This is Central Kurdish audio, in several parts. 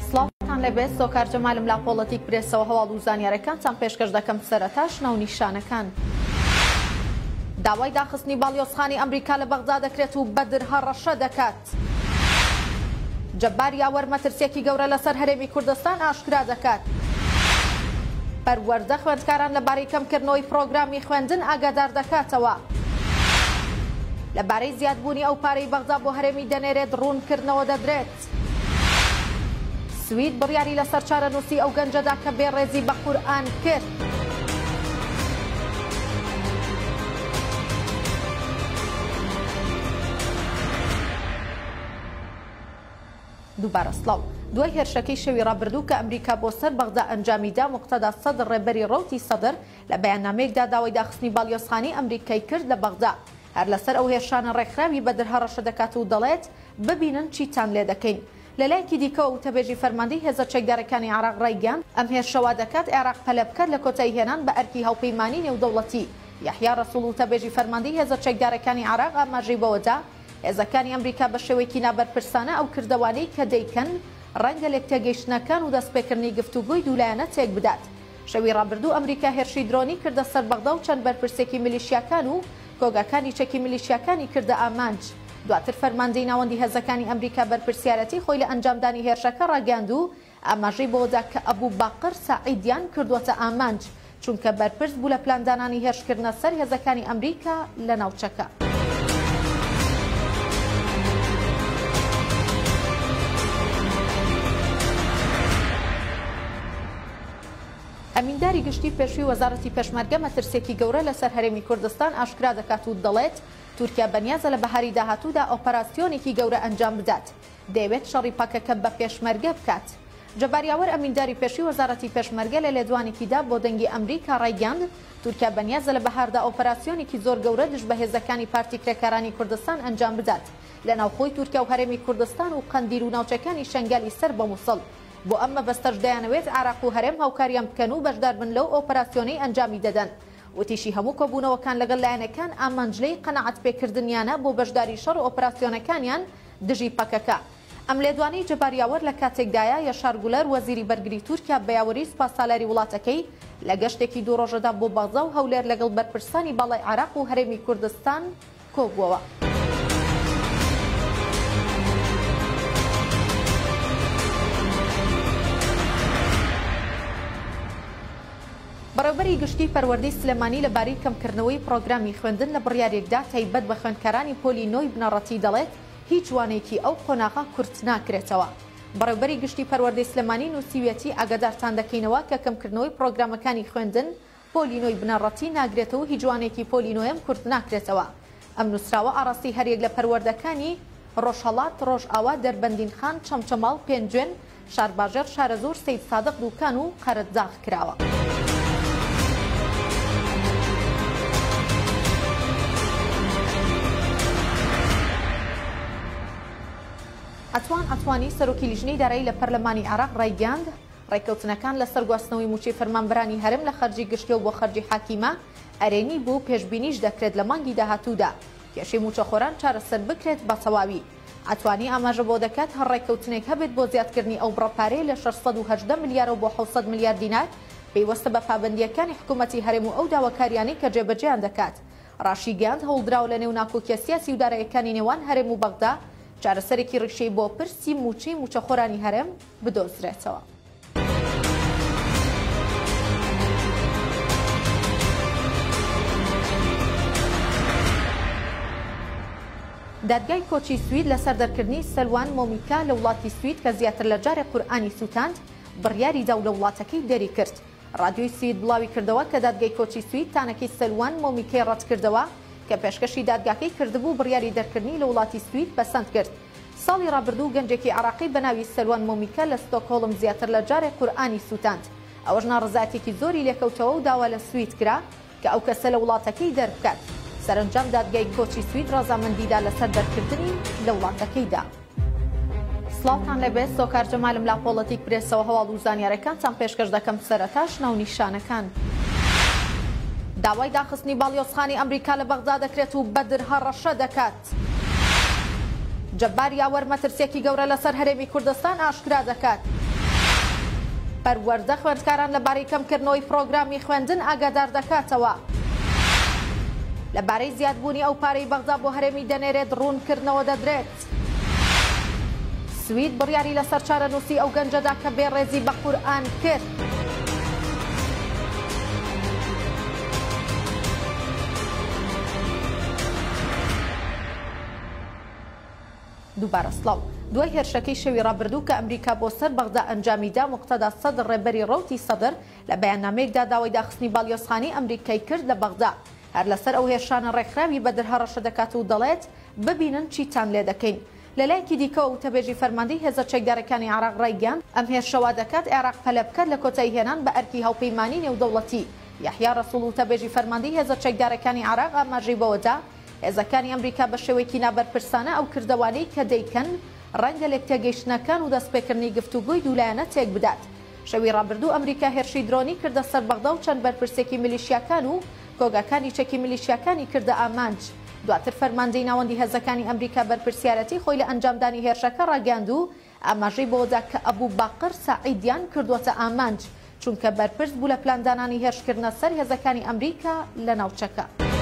سڵاوتان لەبێت سۆکار جەمالم لا پۆڵەتیک برێسەوە هەواڵ و زانیاریەکانتان پێشکەش دەکەم. سەرەتاش ناونیشانەکان. داوای داخستنی باڵیۆزخانی ئەمریکا لە بەغدا دەکرێت و بەدر هەڕەشە دەکات. جەبار یاوەر مەترسیەکی گەورە لەسەر هەرێمی کوردستان ئاشکرا دەکات. پەروەردە خوێندکاران لەبارەی کەمکردنەوەی پرۆگرامی خوێندن ئاگادار دەکاتەوە. لەبارەی زیادبوونی ئەو پارەی بەغدا بۆ هەرێمی دەنێرێت ڕوونکردنەوە دەدرێت. سوید بڕیاری لەسەر چارەنووسی ئەو گەنجەدا کە بێڕێزی بە قورئان کرد. دووبارە سڵاو. دوای هێرشەکەی شەوی ڕابردوو کە ئەمریکا بۆ سەر بەغدا ئەنجامیدا، موقتەدا سەدر ڕێبەری ڕەوتی سەدر لە بەیاننامەیەکدا داوای داخستنی باڵیۆزخانی ئەمریکای کرد لە بەغدا. هەر لەسەر ئەو هێرشانە ڕێکخراوی بەدر هەڕەشە دەکات و دەڵێت ببینن چیتان لێ دەکەین. لەلایەکی دیکەوە وتەبێژی فەرماندەی هێزە چەکدارەکانی عێراق ڕایگەاند ئەم هێرشەوا دەکات عێراق پەلە بکات لە کۆتایی هێنان بە ئەرکی هاوپەیمانی نێودەوڵەتی. یحیا ڕەسوڵ وتەبێژی فەرماندەی هێزە چەکدارەکانی عێراق ئاماژەی بەوەدا هێزەکانی ئەمریکا بە شێوەیەکی نابەرپرسانە ئەو کردەوانەی کە دەیکەن ڕەنگە لێک تێگەیشتنەکان و دەستپێکردنی گفتوگۆی دوولایەنە تێک بدات. شەوی ڕابردوو ئەمریکا هێرشی درۆنی کردە سەر بەغدا و چەند بەرپرسێکی میلیشیاکان و کۆگاکانی چەکی میلیشیاکانی کردە ئامانج. دواتر فەرماندەی ناوەندی هێزەکانی ئەمریکا بەرپرسیارەتی خۆی لە ئەنجامدانی هێرشەکە ڕاگەاند و ئاماژەی بۆدا کە ئەبوو باقر سەعیدیان کردووەتە ئامانج، چونکە بەرپرس بوو لە پلاندانانی هێرشکردنە سەر هێزەکانی ئەمریکا لە ناوچەکە. ئەمینداری گشتی پێشووی وەزارەتی پێشمەرگە مەترسێکی گەورە لەسەر هەرێمی کوردستان ئاشکرا دەکات و دەڵێت تورکیا بەنیازە لە بەهاری داهاتوودا ئۆپەراسیۆنێکی گەورە ئەنجام بدات. دەیەوێت شەڕی پاکەکە بە پێشمەرگە بکات. جەبار یاوەر ئەمینداری پێشووی وەزارەتی پێشمەرگە لە لێدوانێکیدا بۆ دەنگی ئەمریکا ڕایگەاند تورکیا بەنیازە لە بەهاردا ئۆپەراسیۆنێکی زۆر گەورە دژ بە هێزەکانی پارتی کرێکارانی کوردستان ئەنجام بدات لە ناوخۆی تورکیا و هەرێمی کوردستان و قەندیل و ناوچەکانی شەنگالی سەر بە مووسڵ. بۆ ئەمە بەستەش دەیانەوێت عێراق و هەرێم هاوکاریان بکەن و بەشدار بن لەو ئۆپەراسیۆنەی ئەنجامی دەدەن. وتیشی هەموو کۆبوونەوەکان لەگەڵ لایەنەکان ئامانجلەی قەنەعەت پێکردنیانە بۆ بەشداری شەڕ و ئۆپەراسیۆنەکانیان دژی پەکەکە. ئەم لێدوانەی جەبار یاوەر لە کاتێکدایە یەشار گولەر وەزیری بەرگری تورکیا بە یاوەری سوپاسسالاری وڵاتەکەی لە گەشتێکی دوو ڕۆژەدا بۆ بەغدا و هەولێر لەگەڵ بەرپرسانی باڵای عێراق و هەرێمی کوردستان کۆبووەوە. بەڕێوەبەری گشتی پەروەردەی سلێمانی لەبارەی کەمکردنەوەی پرۆگرامی خوێندن لە بڕیارێکدا تایبەت بە خوێندکارانی پۆلی نۆی بنەڕەتی دەڵێت هیچ وانێکی ئەو قۆناغا کورت ناکرێتەوە. بەڕێوەبەری گشتی پەروەردەی سلێمانی نووسیوێتی ئاگادارتان دەکەینەوە کە کەمکردنەوەی پرۆگرامەکانی خوێندن پۆلی نۆی بنەڕەتی ناگرێتەوە هیچ وانێکی پۆلی نۆیەم کورت ناکرێتەوە. ئەم نووسراوە ئاڕاستی هەرێک لە پەروەردەکانی ڕۆژهەڵات، ڕۆژئاوا، دەربەندین خان، چەمچەماڵ، پێنجوێن، شارباژێر، شارەزۆر، سەید سادق دووکان و قەرەتزاغ کراوە. ئەتوانی سەرۆکی لیژنەی دارایی لە پەرلەمانی عێراق ڕایگەاند ڕێککەوتنەکان لەسەر گواستنەوەی موچەی فەرمانبەرانی هەرم لە خەرجی گشتی و بۆ خەرجی حاکیمە ئەرێنی بوو پێشبینیش دەکرێت لە مانگی داهاتوودا کێشەی موچەخۆران چارەسەر بکرێت بە تەواوی. ئەتوانی ئاماژە بۆ دەکات هەر ڕێککەوتنێک هەبێت بۆ زیادکردنی ئەو بڕەپارەی لە 680 ملیار بۆ 700 ملیار دینار پێیوەستە بە پابەندیەکانی حکوومەتی هەرێم و ئەو داواکاریانەی کە جێبەجێیان دەکات. ڕاشیگەاند هەوڵدراوە لە نێو ناکۆکیە سیاسی و داراییەکانی نێوان هەرێم و بەغدا چارەسەرێکی ڕیشەی بۆ پرسی موچەی موچەخۆرانی هەرێم بدۆزرێتەوە. دادگای کۆچی سوید لەسەر دەرکردنی سەلوان مۆمیکا لە وڵاتی سوید کە زیاتر لە جارێک قورئانی سووتاند بڕیاری دا و لە وڵاتەکەی دەری کرد. ڕادیۆی سوید بڵاوی کردەوە کە دادگای کۆچی سوید تانەکەی سەلوان مۆمیکای ڕەت کردەوە کە پێشکەشی دادگاکەی کردبوو بڕیاری دەرکردنی لە وڵاتی سوید بەسەند کرد. ساڵی ڕابردوو گەنجێکی عێراقی بەناوی سەلوان مۆمیکا لە ستۆکهۆڵم زیاتر لە جارێک قورئانی سووتاند. ئەوەش ناڕزایەتێکی زۆری لێکەوتەوە و داوا لە سوید کرا کە ئەو کەسە لە وڵاتەکەی دەربکات. سەرنجام دادگای کۆچی سوید ڕەزامەندیدا لەسەر دەرکردنی لە وڵاتەکەیدا. سڵاوتان لەبێت سۆکار جەمالم لا پۆڵەتیک برێسەوە هەواڵ و زانیاریەکانتان پێشکەش دەکەم. سەرەتاش ناونیشانەکان. داوای داخستنی باڵیۆزخانی ئەمریکا لە بەغدا دەکرێت و بەدر هەڕەشە دەکات. جەبار یاوەر مەترسیەکی گەورە لەسەر هەرێمی کوردستان ئاشکرا دەکات. پەروەردە خوێندکاران لەبارەی کەمکردنەوەی پرۆگرامی خوێندن ئاگادار دەکاتەوە. لەبارەی زیادبوونی ئەو پارەی بەغدا بۆ هەرێمی دەنێرێت ڕوونکردنەوە دەدرێت. سوید بڕیاری لەسەر چارەنووسی ئەو گەنجەدا کە بێڕێزی بە قورئان کرد. دووبارە سڵاو. دوای هێرشەکەی شەوی ڕابردوو کە ئەمریکا بۆ سەر بەغدا ئەنجامیدا، موقتەدا سەدر ڕێبەری ڕەوتی سەدر لە بەیاننامەیەکدا داوای داخستنی باڵیۆزخانەی ئەمریکای کرد لە بەغدا. هەر لەسەر ئەو هێرشانە ڕێکخراوی بە دەرهەڕەشە دەکات و دەڵێت ببینن چیتان لێ دەکەین. لەلایەکی دیکەوە وتەبێژی فەرماندەی هێزە چەکدارەکانی عێراق ڕایگەاند ئەم هێرشەوا دەکات عێراق پەلە بکات لە کۆتایی هێنان بە ئەرکی هاوپەیمانی نێودەوڵەتی. یحیا ڕەسوڵ وتەبێژی فەرماندەی هێزە چەکدارەکانی عێراق ئاماژەی بەوەدا هێزەکانی ئەمریکا بە شێوەیەکی نابەرپرسانە ئەو کردەوانەی کە دەیکەن ڕەنگە لێک تێگەیشتنەکان و دەستپێکردنی گفتوگۆی دوولایەنە تێک بدات. شەوی ڕابردوو ئەمریکا هێرشی درۆنی کردە سەر بەغدا و چەند بەرپرسێکی میلیشیاکان و کۆگاکانی چەکی میلیشیاکانی کردە ئامانج. دواتر فەرماندەی ناوەندی هێزەکانی ئەمریکا بەرپرسیارەتی خۆی لە ئەنجامدانی هێرشەکە ڕاگەاند و ئاماژەی بۆدا کە ئەبوو باقر سەعیدیان کردووەتە ئامانج، چونکە بەرپرس بوو لە پلاندانانی هێرشکردنە سەر هێزەکانی ئەمریکا لە ناوچەکە.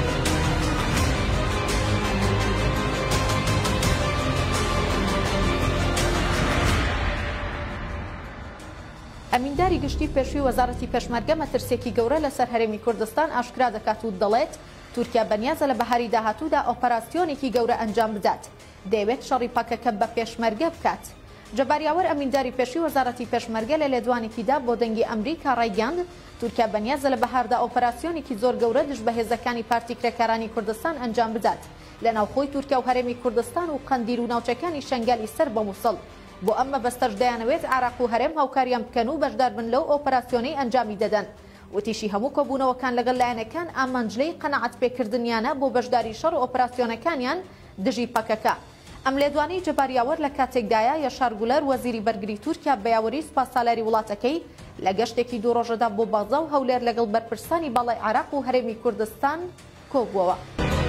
ئەمینداری گشتی پێشووی وەزارەتی پێشمەرگە مەترسێکی گەورە لەسەر هەرێمی کوردستان ئاشکرا دەکات و دەڵێت تورکیا بەنیازە لە بەهاری داهاتوودا ئۆپەراسیۆنێکی گەورە ئەنجام بدات، دەیەوێت شەڕی پاکەکە بە پێشمەرگە بکات. جەباریاوەر ئەمینداری پێشووی وەزارەتی پێشمەرگە لە لێدوانێکیدا بۆ دەنگی ئەمریکا ڕایگەاند تورکیا بەنیازە لە بەهاردا ئۆپەراسیۆنێکی زۆر گەورە دژ بە هێزەکانی پارتی کرێکارانی کوردستان ئەنجام بدات لە ناوخۆی تورکیا و هەرێمی کوردستان و قەندیل و ناوچەکانی شەنگالی سەر بە مووسڵ. بۆ ئەمە بەستەش دەیانەوێت عێراق و هەرێم هاوکاریان بکەن و بەشدار بن لەو ئۆپەراسیۆنەی ئەنجامی دەدەن. وتیشی هەموو کۆبوونەوەکان لەگەڵ لایەنەکان ئامانجلەی قەنەعەت پێکردنیانە بۆ بەشداری شەڕ و ئۆپەراسیۆنەکانیان دژی پەکەکە. ئەم لێدوانەی جەباریاوەر لە کاتێکدایە یەشار گولەر وەزیری بەرگری تورکیا بەیاوەری سوپاسسالاری وڵاتەکەی لە گەشتێکی دوو ڕۆژەدا بۆ بەغدا و هەولێر لەگەڵ بەرپرسانی باڵای عێراق و هەرێمی کوردستان کۆبووەوە.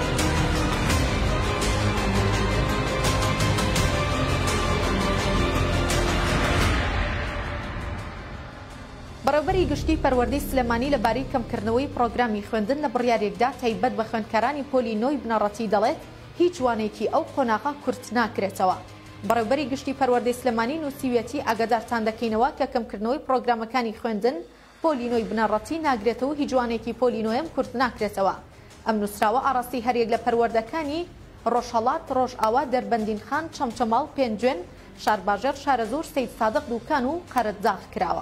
بەڕێوەبەری گشتی پەروەردەی سلێمانی لەبارەی کەمکردنەوەی پرۆگرامی خوێندن لە بڕیارێکدا تایبەت بە خوێندکارانی پۆلی نۆی بنەڕەتی دەڵێت هیچ وانەیەکی ئەو قۆناغا کورت ناکرێتەوە. بەڕێوەبەری گشتی پەروەردەی سلێمانی نووسیوێتی ئاگادارتان دەکەینەوە کە کەمکردنەوەی پرۆگرامەکانی خوێندن پۆلی نۆی بنەڕەتی ناگرێتەوە، هیچ وانەیەکی پۆلی نۆیەم کورت ناکرێتەوە. ئەم نووسراوە ئاڕاستی هەریەک لە پەروەردەکانی ڕۆژهەڵات، ڕۆژئاوا، دەربەندین خان، چەمچەماڵ، پێنجوێن، شارباژێر، شارەزۆر، سەید سادق، دووکان و قەرەتداغ کراوە.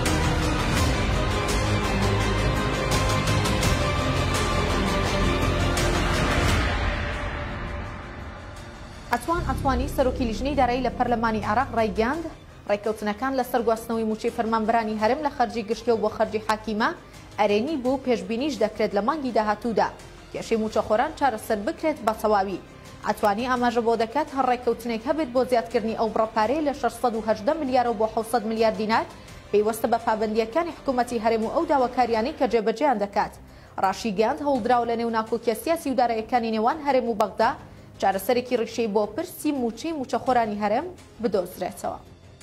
ئەتوانی سەرۆکی لیژنەی دارایی لە پەرلەمانی عێراق ڕایگەاند ڕێککەوتنەکان لەسەر گواستنەوەی موچەی فەرمانبەرانی هەرێم لە خەرجی گشتیە و بۆ خەرجی حاکیمە ئەرێنی بوو پێشبینیش دەکرێت لە مانگی داهاتوودا کێشەی موچەخۆران چارەسەر بکرێت بە تەواوی. ئەتوانی ئاماژە بۆ دەکات هەر ڕێککەوتنێک هەبێت بۆ زیادکردنی ئەو بڕەپارەی لە 680 ملیار بۆ 700 ملیار دینار پێیوەستە بە پابەندیەکانی حکوومەتی هەرێم و ئەو داواکاریانەی کە جێبەجێیان دەکات. ڕاشیگەاند هەوڵدراوە لە نێو ناکۆکیە سیاسی و داراییەکانی نێوان هەرێم و بەغدا چارەسەرێکی ڕیشەی بۆ پرسی موچەی موچەخۆرانی هەرێم بدۆزرێتەوە.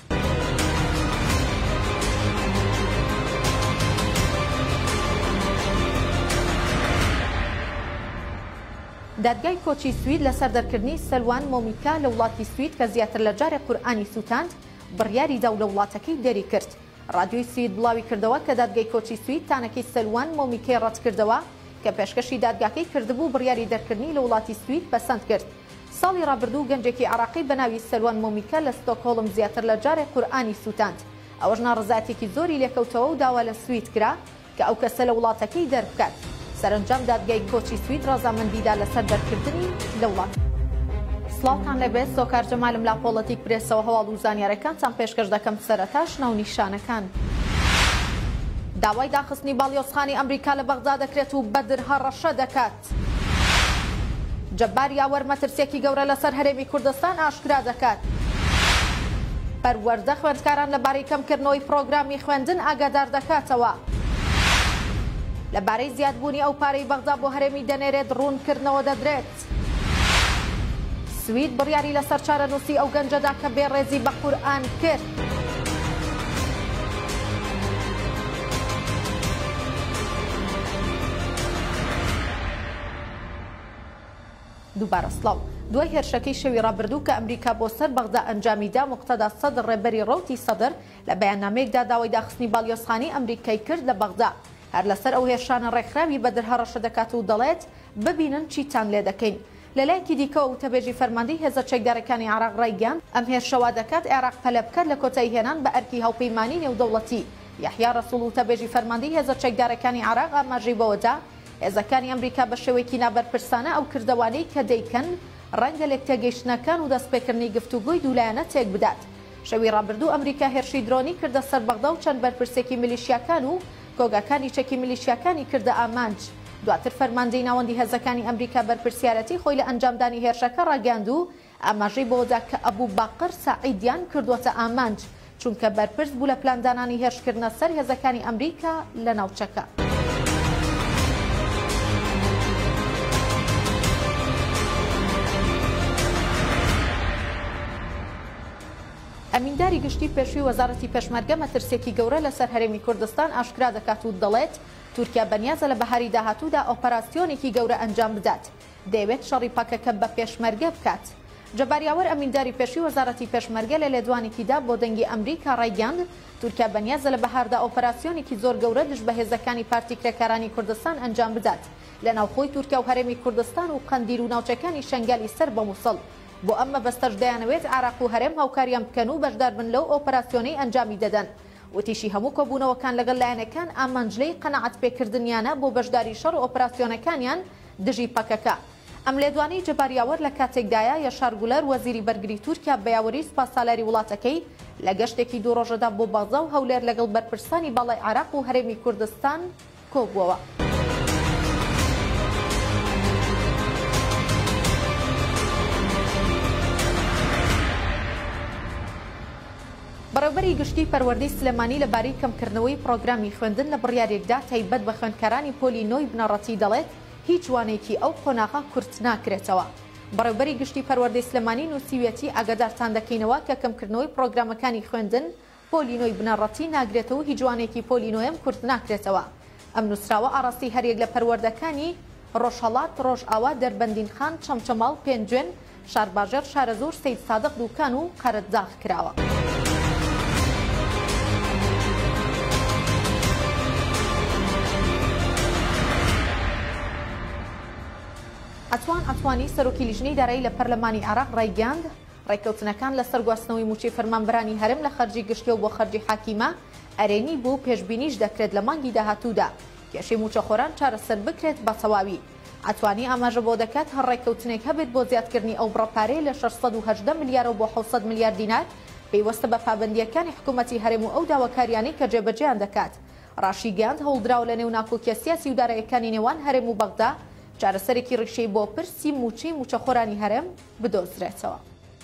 دادگای کۆچی سوید لەسەر دەرکردنی سەلوان مۆمیکا لە وڵاتی سوید کە زیاتر لە جارێک قورئانی سووتاند بڕیاری دا و لە وڵاتەکەی دەری کرد. ڕادیۆی سوید بڵاوی کردەوە کە دادگای کۆچی سوید تانەکەی سەلوان مۆمیکای ڕەت کردەوە کە پێشکەشی دادگاکەی کردبوو بڕیاری دەرکردنی لە وڵاتی سوید پەسەند کرد. ساڵی ڕابردوو گەنجێکی عێراقی بە ناوی سەلوان مۆمیکا لە ستۆکهۆڵم زیاتر لە جارێک قورئانی سووتاند. ئەوەش ناڕزایەتێکی زۆری لێکەوتەوە و داوا لە سوید کرا کە ئەو کەسە لە وڵاتەکەی دەربکات. سەرنجام دادگای کۆچی سوید ڕازامەندیدا لەسەر دەرکردنی لە وڵات. سڵاوتان لەبێت، سۆکار جەمالم لا پۆڵەتیک پرێسەوە هەواڵ و زانیاریەکانتان پێشکەش دەکەم. سەرەتاش ناونیشانەکان. داوای داخستنی باڵیۆزخانی ئەمریکا لە بەغدا دەکرێت و بەدرهەڕەشە دەکات. جەباریاوەر مەترسێکی گەورە لەسەر هەرێمی کوردستان ئاشکرا دەکات. پەروەردە خوێندکاران لەبارەی کەمکردنەوەی پرۆگرامی خوێندن ئاگادار دەکاتەوە. لەبارەی زیادبوونی ئەو پارەی بەغدا بۆ هەرێمی دەنێرێت ڕوونکردنەوە دەدرێت. سوید بڕیاری لەسەر چارەنووسی ئەو گەنجەدا کە بێڕێزی بە قورئان کرد. دووبارە سڵاو. دوای هێرشەکەی شەوی ڕابردوو کە ئەمریکا بۆ سەر بەغدا ئەنجامیدا، موقتەدا سەدر ڕێبەری ڕەوتی سەدر لە بەیاننامەیەکدا داوای داخستنی باڵیۆزخانەی ئەمریکای کرد لە بەغدا. هەر لەسەر ئەو هێرشانە ڕێکخراوی بە دەرهەڕەشە دەکات و دەڵێت ببینن چیتان لێ دەکەین. لەلایەکی دیکەوە وتەبێژی فەرماندەی هێزە چەکدارەکانی عێراق ڕایگەاند ئەم هێرشەوا دەکات عێراق پەلە بکات لە کۆتایی هێنان بە ئەرکی هاوپەیمانی نێودەوڵەتی. یحیا ڕەسوڵ وتەبێژی فەرماندەی هێزە چەکدارەکانی عێراق ئاماژەی بەوەدا هێزەکانی ئەمریکا بە شێوەیەکی نابەرپرسانە ئەو کردەوانەی کە دەیکەن ڕەنگە لێک تێگەیشتنەکان و دەستپێکردنی گفتوگۆی دوولایەنە تێک بدات. شەوی ڕابردوو ئەمریکا هێرشی درۆنی کردە سەر بەغدا و چەند بەرپرسێکی میلیشیاکان و کۆگاکانی چەکی میلیشیاکانی کردە ئامانج. دواتر فەرماندەی ناوەندی هێزەکانی ئەمریکا بەرپرسیارەتی خۆی لە ئەنجامدانی هێرشەکە ڕاگەاند و ئاماژەی بۆدا کە ئەبوو باقر سەعیدیان کردووەتە ئامانج، چونکە بەرپرس بوو لە پلاندانانی هێرشکردنە سەر هێزەکانی ئەمریکا لە ناوچەکە. ئەمینداری گشتی پێشووی وەزارەتی پێشمەرگە مەترسێکی گەورە لەسەر هەرێمی کوردستان ئاشکرا دەکات و دەڵێت تورکیا بەنیازە لە بەهاری داهاتوودا ئۆپەراسیۆنێکی گەورە ئەنجام بدات، دەیەوێت شەڕی پاکەکە بە پێشمەرگە بکات. جەباریاوەر ئەمینداری پێشووی وەزارەتی پێشمەرگە لە لێدوانێکیدا بۆ دەنگی ئەمریکا ڕایگەاند تورکیا بەنیازە لە بەهاردا ئۆپەراسیۆنێکی زۆر گەورە دژ بە هێزەکانی پارتی کرێکارانی کوردستان ئەنجام بدات لە ناوخۆی تورکیا و هەرێمی کوردستان و قەندیل و ناوچەکانی شەنگالی سەر بە مووسڵ. بۆ ئەمە بەستەش دەیانەوێت عێراق و هەرێم هاوکاریان بکەن و بەشدار بن لەو ئۆپەراسیۆنەی ئەنجامی دەدەن. وتیشی هەموو کۆبوونەوەکان لەگەڵ لایەنەکان ئامانجلەی قەنەعەت پێکردنیانە بۆ بەشداری شەڕ و ئۆپەراسیۆنەکانیان دژی پەکەکە. ئەم لێدوانەی جەباریاوەر لە کاتێکدایە یەشار گولەر وەزیری بەرگری تورکیا بەیاوەری سوپاسسالاری وڵاتەکەی لە گەشتێکی دوو ڕۆژەدا بۆ بەغدا و هەولێر لەگەڵ بەرپرسانی باڵای عێراق و هەرێمی کوردستان کۆبووەوە. بەڕێوەبەری گشتی پەروەردەی سلێمانی لەبارەی کەمکردنەوەی پرۆگرامی خوێندن لە بڕیارێکدا تایبەت بە خوێندکارانی پۆلی نۆی بنەڕەتی دەڵێت هیچ وانەیەکی ئەو قۆناغا کورت ناکرێتەوە. بەڕێوەبەری گشتی پەروەردەی سلێمانی نووسیوێتی ئاگادارتان دەکەینەوە کە کەمکردنەوەی پرۆگرامەکانی خوێندن پۆلی نۆی بنەڕەتی ناگرێتەوە هیچ وانەیەکی پۆلی نۆیم کورت ناکرێتەوە. ئەم نووسراوە ئاڕاستی هەرێک لە پەروەردەکانی ڕۆژهەڵات، ڕۆژئاوا، دەربەندین خان، چەمچەماڵ، پێنجوێن، شارباژێر، شارەزۆر، سەید سادق دووکان و قەرەتداغ کراوە. ئەتوانی سەرۆکی لیژنەی دارایی لە پەرلەمانی عێراق ڕایگەاند ڕێککەوتنەکان لەسەر گواستنەوەی موچەی فەرمانبەرانی هەرێم لە خەرجی گشتی و بۆ خەرجی حاکیمە ئەرێنی بوو پێشبینیش دەکرێت لە مانگی داهاتوودا کێشەی موچەخۆران چارەسەر بکرێت بە تەواوی. ئەتوانی ئاماژە بۆ دەکات هەر ڕێککەوتنێک هەبێت بۆ زیادکردنی ئەو بڕەپارەی لە 680 ملیار بۆ 700 ملیار دینار پێیوەستە بە پابەندیەکانی حکوومەتی هەرێم و ئەو داواکاریانەی کە جێبەجێیان دەکات. ڕاشیگەاند هەوڵدراوە لە نێو ناکۆکیە سیاسی و داراییەکانی نێوان هەرێم و بەغدا چارەسەرێکی ڕیشەی بۆ پرسی موچەی موچەخۆرانی هەرێم بدۆزرێتەوە.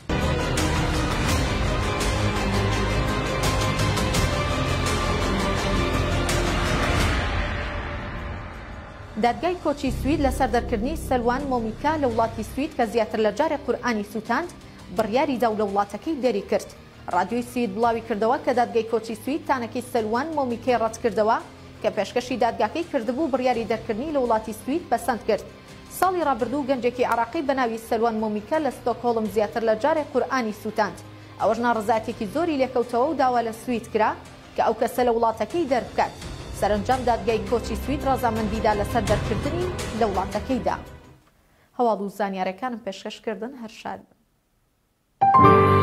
دادگای کۆچی سوید لەسەر دەرکردنی سەلوان مۆمیکا لە وڵاتی سوید کە زیاتر لە جارێک قورئانی سوتاند بڕیاریدا و لە وڵاتەکەی دەری کرد. ڕادیۆی سوید بڵاوی کردەوە کە دادگای کۆچی سوید تانەکەی سەلوان مۆمیکای ڕەت کردەوە کە پێشکەشی دادگاکەی کردبوو بڕیاری دەرکردنی لە وڵاتی سوید بەسەند کرد. ساڵی ڕابردوو گەنجێکی عێراقی بەناوی سەلوان مۆمیکا لە ستۆکهۆڵم زیاتر لە جارێک قورئانی سوتاند. ئەوەش ناڕزایەتێکی زۆری لێکەوتەوە و داوا لە سوید کرا کە ئەو کەسە لە وڵاتەکەی دەربکات. سەرنجام دادگای کۆچی سوید ڕازامەندیدا لەسەر دەرکردنی لە وڵاتەکەیدا. هەواڵ و زانیاریەکانم پێشکەشکردن هەر شاد.